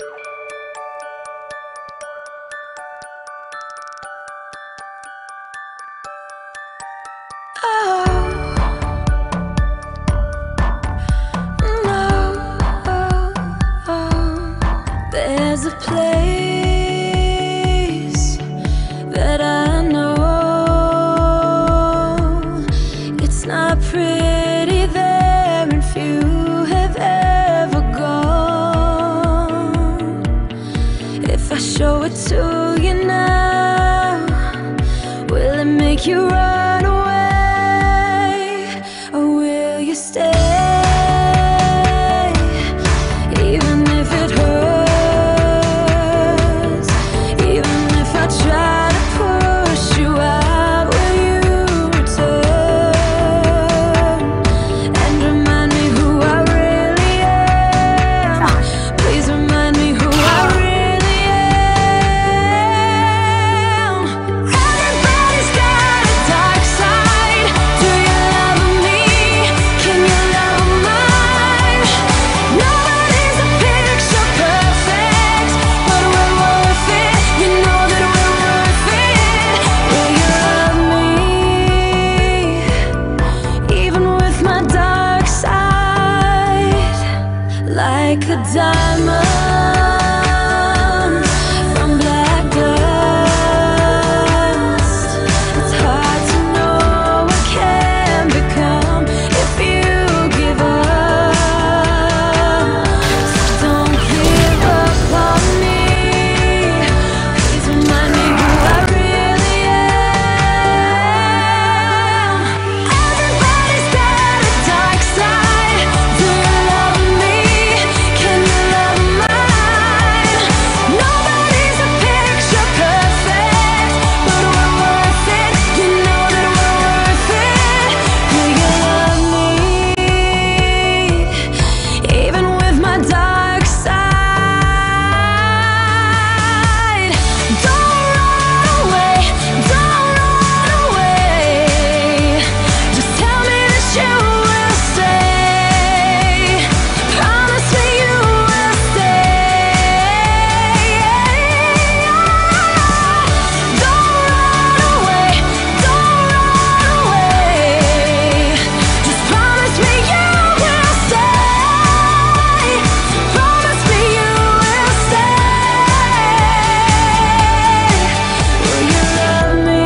There's a place that I know. It's not pretty there, and few have ever gone. If I show it to you now, will it make you run away, or will you stay? Even if it hurts, even if I try to push you out, will you return and remind me who I really am? Please remind me who I really am. Everybody's got a dark side. Do you love me? Can you love mine? Nobody's a picture perfect, but we're worth it. You know that we're worth it. Will you love me, even with my dark side? Like a diamond from black dust, it's hard to know what can become if you give up. So don't give up on me. Please remind me who I really am. Everybody's got a dark side. Do you love me? Can you love mine? Nobody's a picture perfect, but we're worth it. You know that we're worth it. Will you love me, even with my dark side? Don't run away, don't run away. Just tell me that you will stay. Promise me you will stay. Don't run away, don't run away. Just promise me you will stay. Promise me you will stay. Will you love me?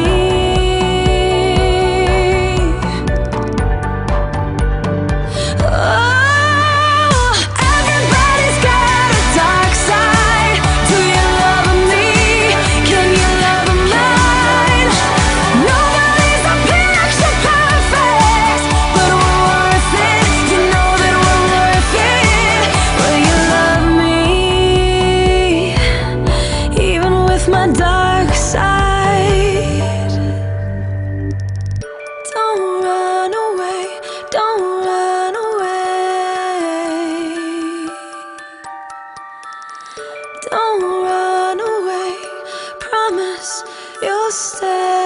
Oh, everybody's got a dark side. Do you love me? Can you love mine? Nobody's a picture perfect, but we're worth it. You know that we're worth it. Will you love me, even with my dark side? Don't run away, don't run away. Don't run away, promise you'll stay.